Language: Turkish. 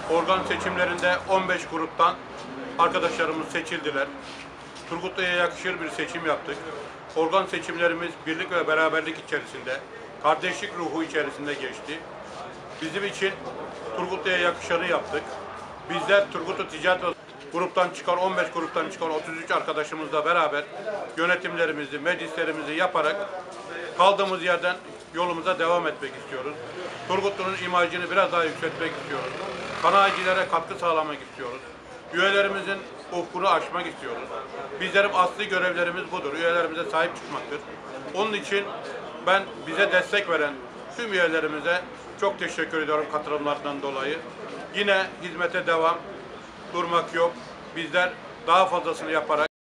Organ seçimlerinde 15 gruptan arkadaşlarımız seçildiler. Turgutlu'ya yakışır bir seçim yaptık. Organ seçimlerimiz birlik ve beraberlik içerisinde, kardeşlik ruhu içerisinde geçti. Bizim için Turgutlu'ya yakışanı yaptık. Bizler Turgutlu Ticaret gruptan çıkan 15 gruptan çıkan 33 arkadaşımızla beraber yönetimlerimizi, meclislerimizi yaparak kaldığımız yerden yolumuza devam etmek istiyoruz. Turgutlu'nun imajını biraz daha yükseltmek istiyoruz. Sanayicilere katkı sağlamak istiyoruz. Üyelerimizin ufkunu aşmak istiyoruz. Bizlerin asli görevlerimiz budur. Üyelerimize sahip çıkmaktır. Onun için ben bize destek veren tüm üyelerimize çok teşekkür ediyorum katılımlarından dolayı. Yine hizmete devam, durmak yok. Bizler daha fazlasını yaparak